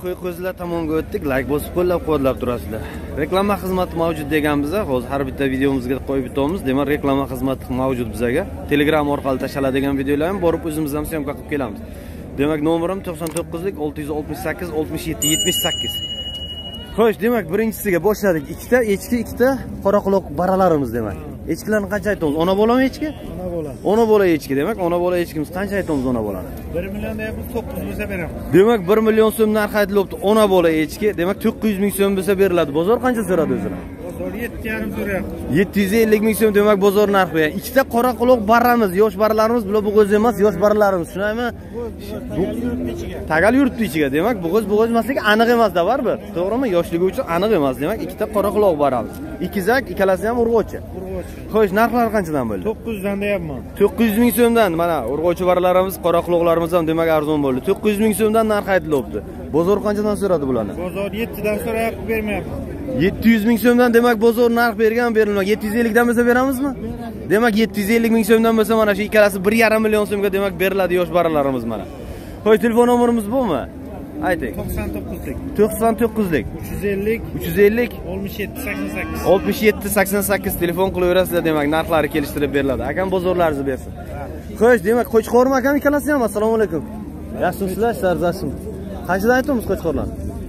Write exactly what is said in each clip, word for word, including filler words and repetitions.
qo'y qo'zilar tomonga o'tdik. Like bosib qo'llab-quvvatlab turasizlar. Reklama xizmati mavjud deganmiz-a, hozir har bitta videomizga qo'yib bitamiz. Demak, reklama xizmati mavjud bizga. Telegram orqali tashaladigan videolarni borib o'zimiz ham syomka qilib kelamiz. Demak, nomerim to'qson to'qqizlik olti yuz oltmish sakkiz oltmish yetti yetmish sakkiz. Xo'sh, demak, birinchisiga boshladik. Ikkita echki, ikkita qoraquloq baralarimiz demak. Echkilarni qancha aytamiz? Ona bolami echki? Ona bola. Ona bola echki demak, ona bola echkimiz qancha aytamiz ona bolani? bir million deyapmiz, to'qqiz bo'lsa beramiz. Demak, bir million so'm narx aytilyapti. Ona bola echki, demak to'qqiz yuz ming so'm bo'lsa beriladi. Bozor qancha so'radi o'zini? Bozor yetti yarim so'rayapti. yetti yuz ellik ming so'm demak bozor narxi. Ikkita qoraquloq barramiz, yosh barlarimiz, bular bo'g'oz emas, yosh barlarimiz, shunaymi? Tagal yurtdi ichiga. Demak, bo'g'oz bo'g'oz emasligi aniq emas da baribir. To'g'rimi? Yoshligi uchun aniq emas. Demak, ikkita qoraquloq baramiz. Ikkizak, ikkalasi ham urg'ochi. Xo'sh, narxlari qanchadan bo'ldi? to'qqiz dan deyapman. to'qqiz yuz ming so'mdan. Mana urg'ochi barlarimiz, qoraquloqlarimiz ham demak arzon bo'ldi. to'qqiz yuz ming so'mdan narx aytilyapti. Bozor qanchadan so'radi bularni? Bozor yetti dan so'rayapti, bermayapti. yetti yuz ming so'mdan demak bozor narx bergan, berilmagan. yetti yuz ellik dan bo'lsa beramizmi? Demak, yetti yuz ellik ming so'mdan bo'lsa mana shu ikkalasi bir yarim million so'mga demak beriladi yosh baralarimiz mana. Xo'sh, telefon nomerimiz bormi? Ayting. to'qson to'qqizlik. to'qson to'qqizlik. uch yuz ellik. uch yuz ellik. oltmish yetti sakson sakkiz. oltmish yetti sakson sakkiz telefon qilaverasizlar demak, narxlari kelishtirib beriladi. Akam bozorlaringizni bersin. Xo'sh, demak, Qo'chqormi akam ikkalasi ham? Assalomu alaykum. Yaxshimisizlar, sarzashim. Qanchadan aytamiz Qo'chqorlar?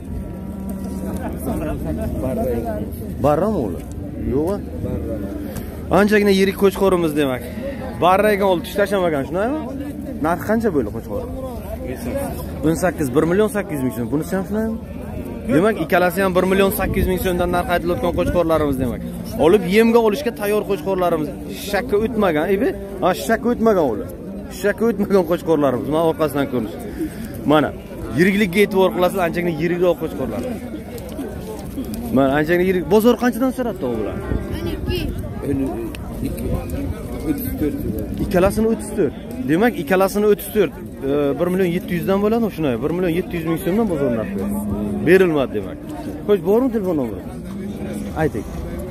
Barrami ular? Yo'q-a? Anchagina yirik Qo'chqorimiz demak. Barra ekan olib tashlamagan, shunaymi? Narxi qancha bo'ldi Qo'chqor? o'n sakkiz, bir million sakkiz yuz ming so'm. Bunisi ham shunaymi? Demak, ikkalasi ham bir million sakkiz yuz ming so'mdan narx aytilayotgan Qo'chqorlarimiz demak. Olib yemga olishga tayyor Qo'chqorlarimiz. Shakka o'tmagan, ibi? Ha, shakka o'tmagan ular. Shakka o'tmagan Qo'chqorlarimiz. Mana orqasidan ko'rish. Mana, yiriklikka e'tibor qilasiz, anchagina yirikroq Qo'chqorlar. Mana anchagina yirik. Bozor qanchadan so'radi ular? o'ttiz to'rt. Ikkalasini o'ttiz to'rt. Demak, ikkalasini o'ttiz to'rt. bir million yetti yuz dan bo'ladi shunday. bir million yetti yuz ming so'mdan bozor narxi berilmadi demak. Xo'sh, bormi telefon nomeri? Ayting.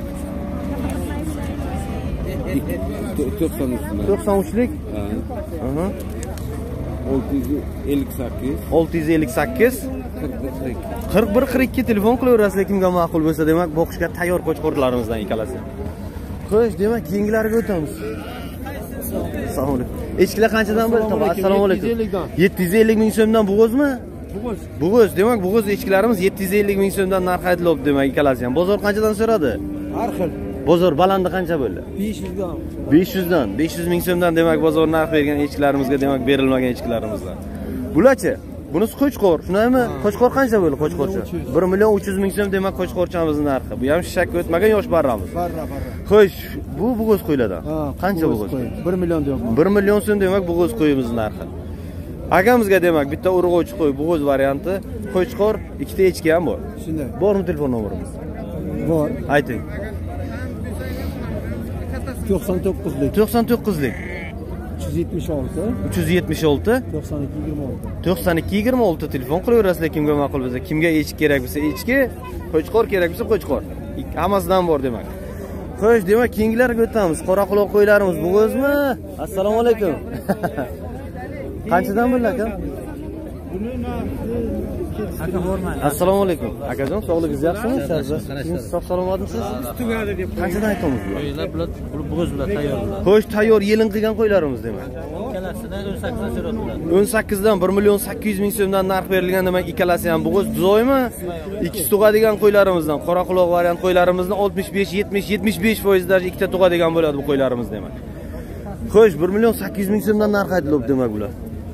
to'qson uchlik. Aha. olti yuz ellik sakkiz. olti yuz ellik sakkiz. qirq bir qirq ikki telefon qilaverasizlar kimga ma'qul bo'lsa demak, boqishga tayyor Qo'chqorlarimizdan ikkalasi. Xo'sh, demak, keyingilarga o'tamiz. Assalomu alaykum. Echkilar qanchadan bo'ldi? Assalomu alaykum. yetti yuz ellik ming so'mdan bo'g'ozmi? Bo'g'oz. Bo'g'oz, demak, bo'g'oz echkilarimiz yetti yuz ellik ming so'mdan narx aytilyapti demak, ikkalasi ham. Bozor qanchadan so'radi? Har xil. Bozor balandi qancha bo'ldi? besh yuz dan. besh yuz dan, besh yuz ming so'mdan demak bozor narx bergan echkilarimizga demak berilmagan echkilarimizdan. Bularchi? Bunisi Qo'chqor, shunaymi? Qo'chqor qancha bo'ldi Qo'chqorcha? bir million uch yuz ming so'm demak Qo'chqorchamizning narxi. Bu ham shakka o'tmagan yosh barramiz. Barra, barra. Xo'sh, bu bo'g'oz qo'ylardan. Qancha bo'g'oz? bir million deyapman. bir million so'm demak bo'g'oz qo'yimizning narxi. Akamizga demak bitta urg'ochi qo'y, bo'g'oz varianti, Qo'chqor, ikkita echki ham bor. Shunday. Bormi telefon nomerimiz? Bor. Ayting. to'qson to'qqizlik. to'qson to'qqizlik. uch yuz yetmish olti. uch yuz yetmish olti. to'qson ikki yigirma olti. to'qson ikki yigirma olti telefon qilaverasizlar kimga ma'qul bo'lsa. Kimga echki kerak bo'lsa echki, Qo'chqor kerak bo'lsa Qo'chqor. Hammasidan bor demak. Xo'sh, demak, keyingilarga o'tamiz. Qoraquloq qo'ylarimiz bo'g'ozmi? Assalomu alaykum. Qanchadan bo'ldi aka? Aka bormadi. Assalomu alaykum. Akajon, sog'ligingiz yaxshimi? Siz sog' salomatimsiz? Tugadi deb. Qanchadan aytamiz bular? Qo'ylar bular bo'g'oz bular tayyor bular. Xo'sh, tayyor yelin qilgan qo'ylarimiz demak. Ikkalasidan o'n sakkiz dan so'radilar. o'n sakkiz dan bir million sakkiz yuz ming so'mdan narx berilgan demak, ikkalasi ham bo'g'oz zo'ymi? Ikkisi tug'adigan qo'ylarimizdan, qoraquloq variant qo'ylarimizdan oltmish besh yetmish yetmish besh foiz darajada ikkita tug'adigan bo'ladi bu qo'ylarimiz demak. Xo'sh, bir million sakkiz yuz ming so'mdan narx aytilyapti demak bular.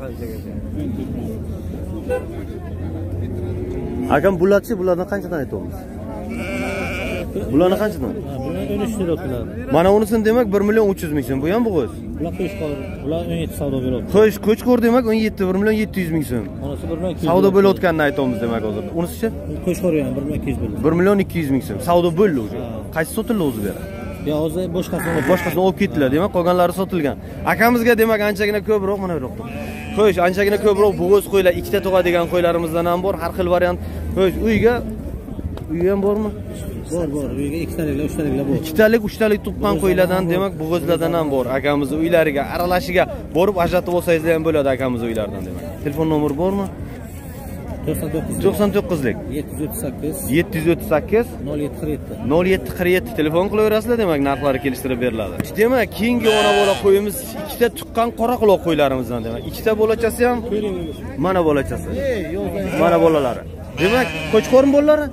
Akam bularchi, bulardan qanchadan aytamiz? Bularni qanchadan? Bular o'n uch so'radilar. Mana unisini demak bir million uch yuz ming so'm. Bu ham bo'g'oz. Bular Qo'chqor, bular o'n yetti savdo beradi. Xo'sh, Qo'chqor demak o'n yetti, bir million yetti yuz ming so'm. Onasi bir million ikki yuz. Savdo bo'layotganini aytamiz demak hozir. Unisi-chi? Qo'chqor ham bir million ikki yuz bo'ldi. bir million ikki yuz ming so'm. Savdo bo'ldi o'zi. Qaysi sotildi o'zi bera? Ya hozir boshqasini boshqasini olib ketdilar, demak, qolganlari sotilgan. Akamizga demak anchagina ko'proq mana bu yoqda. Xo'sh, anchagina ko'proq bo'g'oz qo'ylar, ikkita tug'adigan qo'ylarimizdan ham bor, har xil variant. Xo'sh, uyga uy ham bormi? bor, bor. Uyga ikkitaliklar, uchtaliklar bor. Ikkitalik, uchtalik tuqqan qo'ylardan, demak, bo'g'ozlardan ham bor. Akamiz uylariga, aralashiga borib ajratib olsangiz ham bo'ladi akamiz uylaridan demak. Telefon nomeri bormi? to'qson to'qqizlik yetti yuz o'ttiz sakkiz yetti yuz o'ttiz sakkiz nol yetti qirq yetti nol yetti qirq yetti telefon qilaverasizlar, demak narxlari kelishtirib beriladi. Demak, keyingi ona bola qo'yimiz ikkita tuqqan qora quloq qo'ylarimizdan, demak, ikkita bolachasi ham mana bolachasi. Mana bolalari. Demak, qo'chqo'rmi bolalari?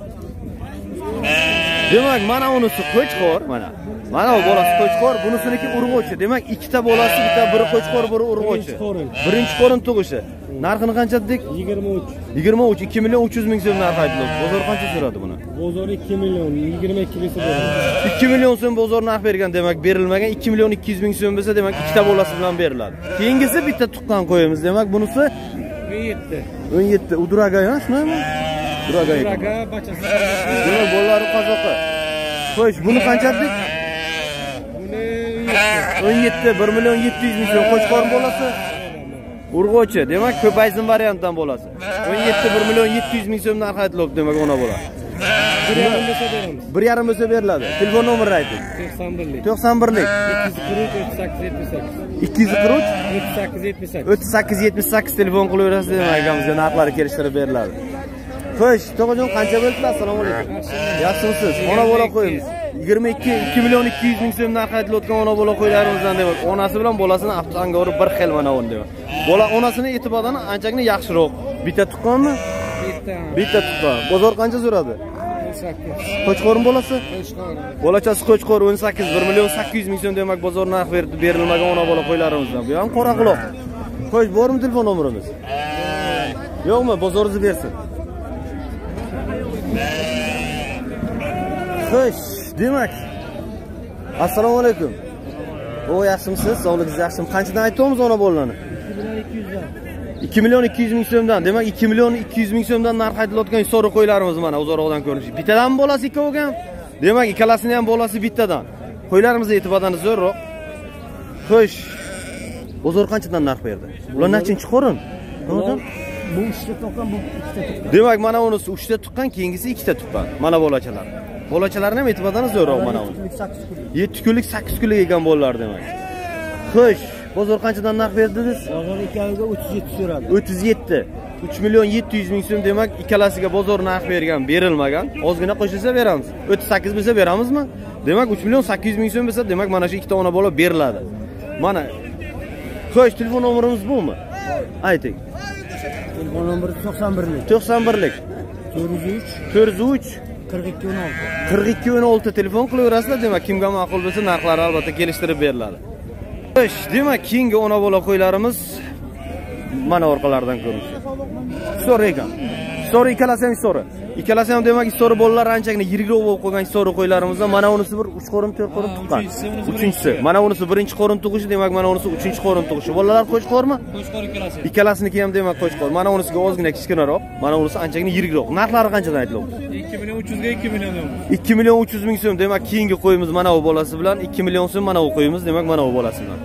Demak, mana unisi qo'chqo'r, mana. Mana bu bolasi qo'chqo'r, bunisiniki urg'ochi. Demak, ikkita bolasi, bitta biri qo'chqo'r, biri urg'ochi. Birinchi qo'rin tug'ishi. Narxini qancha dedik? yigirma uch. yigirma uch, ikki million uch yuz ming so'm narx aytildi. Bozor qancha so'radi buni? Bozor ikki million, yigirma ikki ming so'm. ikki million so'm bozor narx bergan, demak, berilmagan ikki million ikki yuz ming so'm bo'lsa, demak, ikkita bolasi bilan beriladi. Keyingisi bitta tuqqan qo'yimiz, demak, bunisi o'n yetti. o'n yetti. Udraga, ha, shunami? Udraga. Udraga bachasi. Demak, bolalari qozoqi. Xo'sh, buni qancha dedik? o'n yetti, bir million yetti yuz ming so'm qo'chqor bolasi. Urg'ochi, demak, ko'paysin variantdan bolasi. o'n yetti, bir million yetti yuz ming so'm narx aytilibdi, demak, ona bola. bir yarim bo'lsa beramiz. bir yarim bo'lsa beriladi. Telefon nomerini ayting. to'qson birlik. to'qson birlik. ikki yuz qirq uch, ikki yuz qirq uch o'ttiz sakkiz, yetmish sakkiz. o'ttiz sakkiz, o'ttiz sakkiz yetmish sakkiz. yetmish sakkiz telefon qilaverasiz, demak, akamizga narxlari kelishtirib beriladi. Xo'sh, to'qajon qancha bo'ldi? Assalomu alaykum. Yaxshimisiz? Ona bola qo'yimiz. yigirma ikki, ikki million ikki yuz ming so'm narx aytilayotgan ona bola qo'ylarimizdan, demak, onasi bilan bolasini aftianga urib bir xil mana uni, demak. Bola onasini e'tibordan anchagina yaxshiroq. Bitta tuqqanmi? Bitta. Bitta tuqqan. Bozor qancha so'radi? o'n sakkiz. Qo'chqo'rmi bolasi? Qo'chqor. Bolachasi qo'chqor o'n sakkiz, bir million sakkiz yuz ming so'm, demak, bozor narx berilmagan ona bola qo'ylarimizdan. Bu ham qora quloq. Xo'sh, bormi telefon nomerimiz? Yo'qmi? Bozoringizni bersin. Xo'sh, demak. Assalomu alaykum. O, yaxshimisiz? Sog'ligingiz yaxshimi? Qanchadan aytdingiz ona bolalarni? ikki million ikki yuz ming so'mdan. Demak, ikki million ikki yuz ming so'mdan narx aytilayotgan so'ri qo'ylarimiz mana uzoqdan ko'rinishi. Bittadan bolasi ikki bo'lgan. Demak, ikkalasini ham bolasi bittadan. Qo'ylarimiz e'tibordan zo'rroq. Xo'sh. Bozor qanchadan narx berdi? Ular nechinchi qo'rin? To'g'ri? Bu uchta tuqqan, bu ikkita tuqqan. Demak, mana unisi uchta tuqqan, keyingisi ikkita tuqqan. Mana bolachalar. Bolachalarni ham e'tibordan zo'rroq mana uni. yetti kunlik, sakkiz kunlik ekan bolalar, demak. Xo'sh, bozor qanchadan narx berdingiz? Bozor ikkaliga o'ttiz yetti so'radi. o'ttiz yetti. uch million yetti yuz ming so'm, demak, ikkalasiga bozor narx bergan, berilmagan. Ozgina qo'shilsa beramiz. o'ttiz sakkiz bo'lsa beramizmi? Demak, uch million sakkiz yuz ming so'm bo'lsa, demak, mana shu ikkita ona bola beriladi. Mana. Xo'sh, telefon nomerimiz bumi? Ayting. Telefon nomeri to'qson birlik. to'qson birlik. to'rt yuz uch, to'rt yuz uch, qirq ikki o'n olti. qirq ikki o'n olti telefon qilaverasizlar, demak, kimga ma'qul bo'lsa, narxlari albatta kelishtirib beriladi. Xo'sh, demak, keyingi ona bola qo'ylarimiz mana orqalardan ko'rinishi. So'ri ekan. So'ri ikkalasi ham so'ri. Ikkalasi ham, demak, so'ri bolalar anchagina yirikroq bo'lib qolgan so'ri qo'ylarimizdan mana unisi bir uch qo'rim, to'rt qo'rim tuqqan. Uchinchisi. Mana unisi birinchi qo'rim tug'ishi, demak, mana unisi uchinchi qo'rim tug'ishi. Bolalar qo'chqormi? Qo'chqor ikkalasi. Ikkalasiniki ham, demak, qo'chqor. Mana unisiga ozgina kichkinaroq, mana unisi anchagina yirikroq. Narxlari qanchadan aytilyapti? ikki million uch yuz ga ikki million so'm. ikki million uch yuz ming so'm, demak, keyingi qo'yimiz mana bu bolasi bilan ikki million so'm, mana bu qo'yimiz, demak, mana bu bolasi bilan.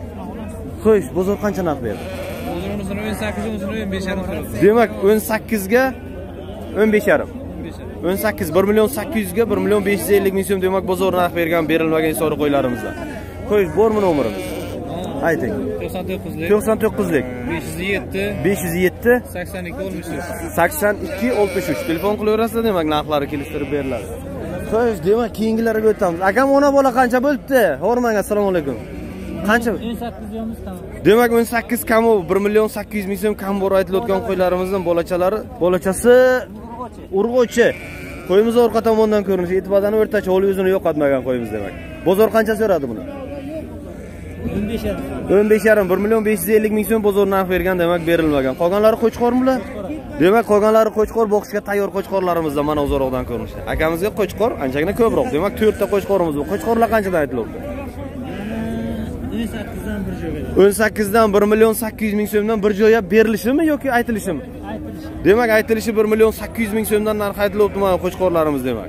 Xo'sh, bozor qancha narx berdi? Bozorimizning o'n sakkiz, o'n besh yarim so'radi. Demak, o'n sakkiz ga o'n besh yarim. o'n sakkiz, bir million sakkiz yuz ga bir million besh yuz ellik ming so'm, demak, bozor narx bergan, berilmagan so'ri qo'ylarimizdan. Xo'sh, bormi nomerimiz? Ayting. to'qson to'qqizlik. to'qson to'qqizlik. besh yuz yetti, besh yuz yetti, sakson ikki oltmish uch. sakson ikki oltmish uch. Telefon qilaverasizlar, demak, narxlari kelishtirib beriladi. Xo'sh, demak, keyingilarga o'tamiz. Akam, ona bola qancha bo'libdi? O'rmanga, assalomu alaykum. Qancha? o'n sakkiz yo'miz kam. Demak, o'n sakkiz kam, bir million sakkiz yuz ming so'm kam bor aytilayotgan qo'ylarimizdan bolachalari, bolachasi urg'ochi. Qo'yimiz orqa tomondan ko'rinishi, e'tibordan o'rtacha o'li o'zini yo'qotmagan qo'yimiz, demak. Bozor qancha so'radi buni? o'n besh yarim. o'n besh yarim, bir million besh yuz ellik ming so'm bozor narx bergan, demak, berilmagan. Qolganlari qo'chqormilar? Demak, qolganlari qo'chqor, boqishga tayyor qo'chqorlarimizdan mana uzoqdan ko'rinishda. Akamizga qo'chqor anchagina ko'proq. Demak, to'rt ta qo'chqorimiz bor. Qo'chqorlar qanchadan aytilyapti? o'n sakkizdan bir joyga. o'n sakkizdan bir million sakkiz yuz ming so'mdan bir joyga berilishimi yoki aytilishimi? Aytilishi. Demak, aytilishi bir million sakkiz yuz ming so'mdan narx aytilyapti mana qo'chqorlarimiz, demak.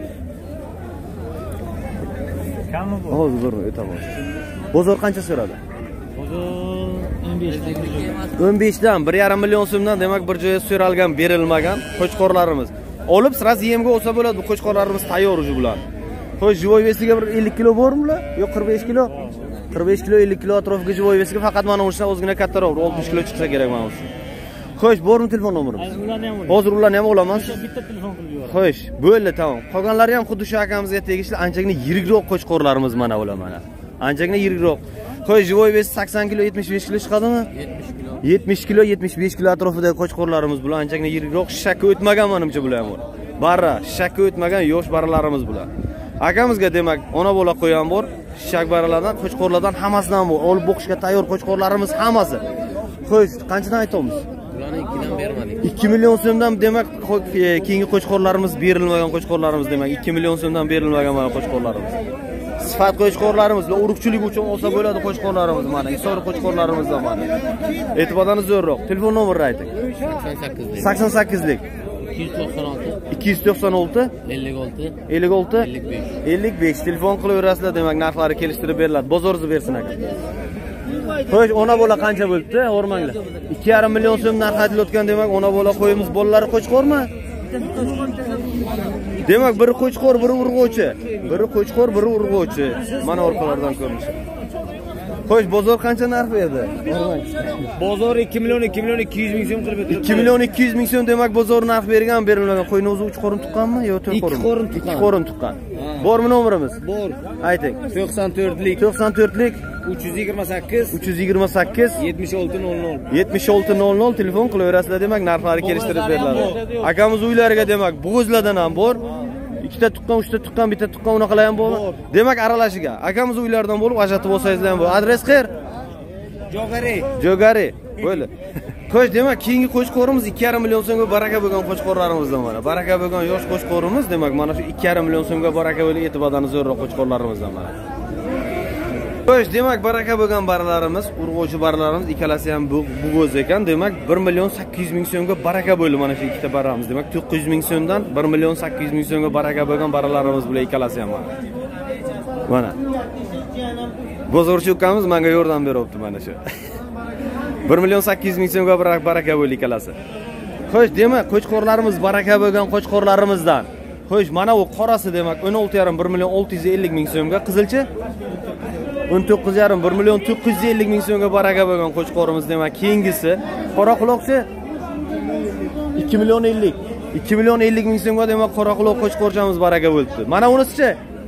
Kami bu? Hozir bir o'taman. Bozor qancha so'radi? Bozor o'n besh dan. o'n besh dan bir yarim million so'mdan, demak, bir joyga so'ralgan, berilmagan qo'chqorlarimiz. Olib, sirasi yemga olsa bo'ladi, bu qo'chqorlarimiz tayyor uji bular. Xo'sh, jivoy vesiga bir ellik kilo bormi-la? Yo'q, qirq besh kilo. qirq besh kilo, ellik kilo atrofiga jivoy vesiga faqat mana o'sha ozgina kattaroq, oltmish kilo chiqsa kerak mana o'sha. Xo'sh, bormi telefon nomerimiz? Ularni ham Hozir ularni ham olaman. bitta telefon qilib yuboraman. Xo'sh, bo'ldi, tamom. Qolganlari ham xuddi shu akamizga tegishli anchagina yirikroq qo'chqorlarimiz mana ular mana. Anchagina yirikroq. Xo'sh, Jivoy besi sakson kilo, yetmish besh kilo chiqadimi? yetmish kilo, yetmish besh kilo atrofidagi qo'chqorlarimiz bular anchagina yirikroq, shakka o'tmagan menimcha bular ham bor. Barra, shakka o'tmagan yosh barralarimiz bular. Akamizga demak, ona bola qo'ygan bor, shak barralardan, qo'chqorlardan hammasidan bor. Olib boqishga tayyor qo'chqorlarimiz hammasi. Xo'sh, qanchadan aytamiz? Ularni ikkidan bermadik. ikki million so'mdan demak keyingi qo'chqorlarimiz berilmagan qo'chqorlarimiz demak ikki million so'mdan berilmagan mana qo'chqorlarimiz. Sifat qo'chqorlarimiz va urug'chilik uchun olsa bo'ladi qo'chqorlarimiz mana. Isori qo'chqorlarimiz da mana. E'tibordan zo'rroq. Telefon nomerini ayting. sakson sakkizlik ikki yuz to'qson olti ellik olti ellik olti ellik besh telefon qilaverasizlar demak narxlari kelishtirib beriladi. Bozorsiz bersin aka. Xo'sh, ona bola qancha bo'libdi? O'rmanglar. ikki yarim million so'm narx aytilayotgan demak, ona bola qo'yimiz bolalari qo'chqormi? Demak, biri qo'chqor, biri urg'uvchi. Biri qo'chqor, biri urg'uvchi. Mana orqalardan ko'rinish. Xo'sh, bozor qancha narx berdi? Bozor ikki million ikki million ikki yuz ming so'm qilib berdi. ikki million ikki yuz ming so'm demak bozor narx bergan, berilmagan. Qo'yni o'zi uch qo'rim tuqqanmi yo to'rt qo'rim? ikki qo'rim tuqqan. ikki qo'rim tuqqan. Bormi nomerimiz? Bor. Ayting. to'qson to'rtlik to'qson to'rtlik uch yuz yigirma sakkiz uch yuz yigirma sakkiz yetmish olti nol nol yetmish olti nol nol telefon qilaverasizlar demak narxlari kelishtirib beriladi. Akamiz uylariga demak Bo'g'izlardan ham bor. Ikkita tuqqan, uchta tuqqan, bitta tuqqan unaqalar ham bor. Demak aralashiga. Akamiz uylaridan bo'lib ajratib olsangizlar ham bo'ladi. Adres qayer? Jogari. Jogari. Bo'ldi. Xo'sh, demak, keyingi qo'chqorimiz ikki yarim million so'mga baraka bo'lgan qo'chqorlarimizdan mana. Baraka bo'lgan yosh qo'chqorimiz demak, mana shu ikki yarim million so'mga baraka bo'lgan e'tibordan zo'rroq qo'chqorlarimizdan mana. Xo'sh, demak, baraka bo'lgan baralarimiz, urg'uvchi baralarimiz ikkalasi ham bo'g'oz ekan. Demak, bir million sakkiz yuz ming so'mga baraka bo'ldi mana shu ikkita baramiz. Demak, to'qqiz yuz ming so'mdan bir million sakkiz yuz ming so'mga baraka bo'lgan baralarimiz bular ikkalasi ham mana. Mana. Bozorchi ukamiz menga yordam beryapti mana shu. bir million sakkiz yuz ming so'mga baraka bo'ldi ikkalasi. Xo'sh, demak, qo'chqorlarimiz baraka bo'lgan qo'chqorlarimizdan. Xo'sh, mana u qorasi demak o'n olti yarim bir million olti yuz ellik ming so'mga, qizilchi o'n to'qqiz yarim bir million to'qqiz yuz ellik ming so'mga baraka bo'lgan qo'chqorimiz demak, keyingisi qora quloqchi ikki million ellik ikki million ellik ming so'mga demak qora quloq qo'chqorchamiz baraka bo'libdi. Mana unisichi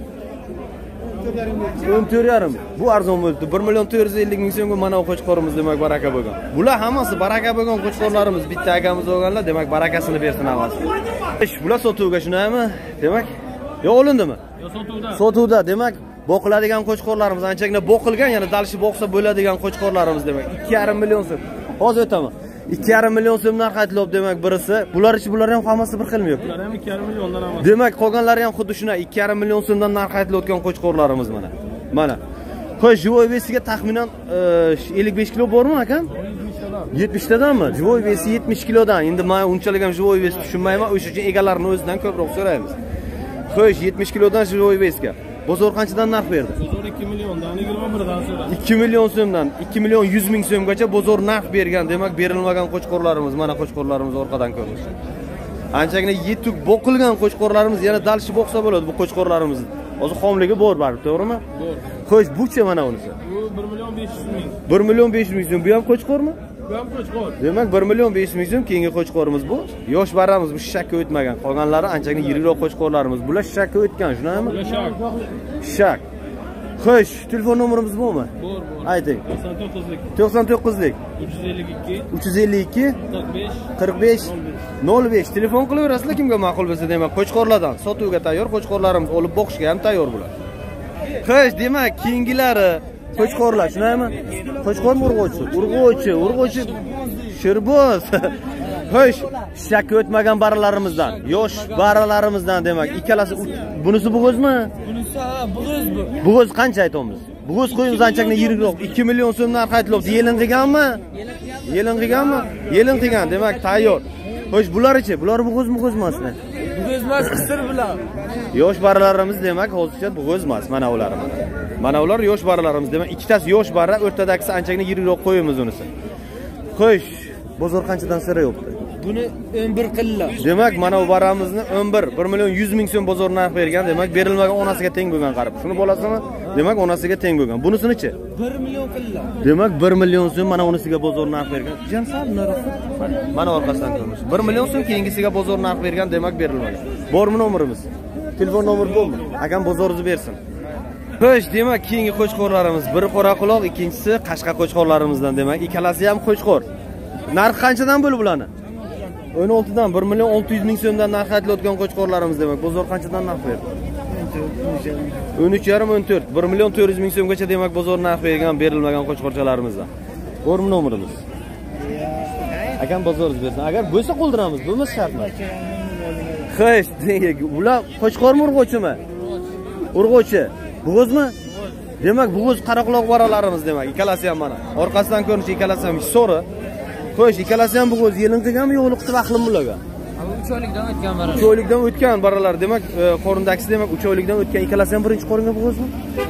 o'n to'rt yarim bu arzon bo'libdi. bir million to'rt yuz ellik ming so'mga mana u qo'chqorimiz demak baraka bo'lgan. Bular hammasi baraka bo'lgan qo'chqorlarimiz. Bitta akamiz olganlar demak barakasini bersin hammasi. Ish, bular sotuvga shunaymi? Demak, yo olindimi? Yo sotuvda. Sotuvda demak boqiladigan qo'chqorlarimiz anchagina boqilgan, yana dalshi boqsa bo'ladigan qo'chqorlarimiz demak ikki yarim million so'm. Hozir aytaman. ikki yarim million so'm narx aytilib demak birisi. Bular ichi bular ham hammasi bir xilmi yo'q? Bular ham ikki yarim milliondan emas. Demak, qolganlari ham xuddi shuna ikki yarim million so'mdan narx aytilayotgan qo'chqorlarimiz mana. Mana. Xo'sh, Jivoy besiga taxminan ellik besh kilo bormi akam? yetmish tadanmi? Jivoy besi yetmish kilodan. Endi men unchalik ham Jivoy besi tushunmayman, o'sha uchun egalarining o'zidan ko'proq so'raymiz. Xo'sh, yetmish kilodan Jivoy besiga. Bozor qanchadan narx berdi? Bozor ikki milliondan, yigirma birdan so'radi. ikki million so'mdan ikki million yuz ming so'mgacha bozor narx bergan. Demak, berilmagan qo'chqorlarimiz, mana qo'chqorlarimiz orqadan ko'rinish. Anchagina yetuk boqilgan qo'chqorlarimiz, yana dalshi boqsa bo'ladi bu qo'chqorlarimiz. Hozir xomligi bor baribir, to'g'rimi? Bor. Xo'sh, bucha mana unisi. Bu bir million besh yuz ming. bir million besh yuz ming so'm. Bu ham qo'chqormi? Bu ham qo'chqor. Demak, bir million besh yuz ming so'm keyingi qo'chqorimiz bu. Yosh baramiz bu shakka o'tmagan. Qolganlari anchagina yirikroq qo'chqorlarimiz. Bular shakka o'tgan, shunami? Bular shak. Shak. Xo'sh, telefon nomerimiz bormi? Bor, bor. Ayting. to'qson to'qqizlik to'qson to'qqizlik uch yuz ellik ikki uch yuz ellik ikki qirq besh qirq besh nol besh telefon qilaverasizlar kimga ma'qul bo'lsa. Demak, qo'chqorlardan sotuvga tayyor, qo'chqorlarimiz olib boqishga ham tayyor bular. Xo'sh, demak, keyingilari qo'chqorlar, shunaymi? Qo'chqor urg'uvchi, urg'uvchi, urg'uvchi shirboz. Xo'sh, shakka o'tmagan baralarimizdan, yosh baralarimizdan demak, ikkalasi bunisi bo'g'ozmi? Bunisi ha, bo'g'oz bu. Bo'g'oz qancha aytamiz? Bo'g'oz qo'yimiz anchagina yirikroq, ikki million so'm narx aytilyapti. Yelin qilganmi? Yelin qilganmi? Yelin qilgan, demak, tayyor. Xo'sh, bular-chi? Bular bo'g'ozmi, bo'g'oz emasmi? Bo'g'oz emas, qisir bilan. Yosh baralarimiz demak, hozircha bo'g'oz emas, mana ular mana. Mana ular yosh baralarimiz demak, ikkitasi yosh bara, o'rtadagisi anchagina yirikroq qo'yimiz unisi. Xo'sh, bozor qanchadan so'rayapti? Buni o'n bir qilla. Demak, mana bu baramizni o'n bir, bir million yuz ming so'm bozor narx bergan, demak, berilmagan onasiga teng bo'lgan qarib. Shuni bo'lasizmi? Demak, onasiga teng bo'lgan. Bunisi-chi? bir million qilla. Demak, bir million so'm mana unisiga bozor narx bergan. Jan sal nariroq. Mana orqasidan ko'rish. bir million so'm keyingisiga bozor narx bergan, demak berilmagan. Bormi nomerimiz? Telefon nomeri bormi? Akam bozoringizni bersin. Xo'sh, demak, keyingi qo'chqorlarimiz biri Qoraquloq, ikkinchisi Qashqa qo'chqorlarimizdan, demak, ikkalasi ham qo'chqor. Narx qanchadan bo'lib bularni? o'n olti dan bir million olti yuz ming so'mdan narx aytilayotgan qo'chqorlarimiz, demak, bozor qanchadan narx berdi? o'n uch yarim o'n to'rt, bir million to'rt yuz ming so'mgacha, demak, bozor narx bergan, berilmagan qo'chqorchalarimizdan. Bormi nomerimiz? Akam bozoringizni bersin. Agar bo'lsa qoldiramiz, bo'lmasa shartmi? Xo'sh, ular qo'chqormi, urg'ochimi? Urg'ochi. Bo'g'izmi? Demak, bo'g'iz Qoraquloq baralarimiz, demak, ikkalasi ham mana. Orqasidan ko'rinishi ikkalasi ham so'ri. Xo'sh, ikkalasi ham bo'g'iz yelintiganmi, yo'qliqda vaqlim bularga? uch oylikdan o'tgan baralar. uch oylikdan o'tgan baralar, demak, qorindagisi, demak, uch oylikdan o'tgan. Ikkalasi ham birinchi qoringa bo'g'izmi?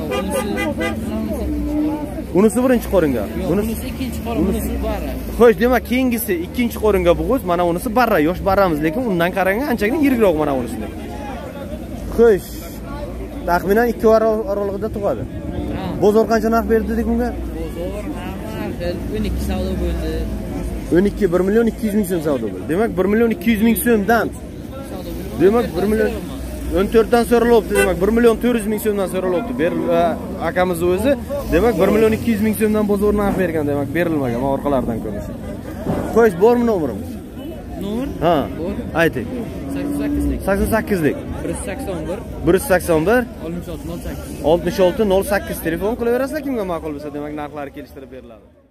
Unisi birinchi qoringa. Bunisi ikkinchi qorin, bunisi barra. Xo'sh, demak, keyingisi ikkinchi qoringa bo'g'iz, mana unisi barra, yosh barramiz, lekin undan qaraganda anchagina yiriroq mana unisi. Xo'sh, taxminan ikki oy oralig'ida tug'adi. Bozor qancha narx berdi dedik bunga? Bozor narxi o'n ikki savdo bo'ldi. o'n ikki, bir million ikki yuz ming so'm savdo bo'ldi. Demak, bir million ikki yuz ming so'mdan. Demak, bir million o'n to'rt dan so'ralyapti, demak, bir million to'rt yuz ming so'mdan so'ralyapti. Beril akamiz o'zi, demak, bir million ikki yuz ming so'mdan bozor narx bergan, demak, berilmagan. Mana orqalaridan ko'rish. Qo'yish bormi nomerimiz? Nomer? Ha. Bor. Ayting. sakson sakkizlik. sakson sakkizlik. bir yuz sakson bir. bir yuz sakson bir. oltmish olti nol sakkiz. oltmish olti nol sakkiz telefon qilaverasizlar, kimga ma'qul bo'lsa, demak, narxlari kelishtirib beriladi.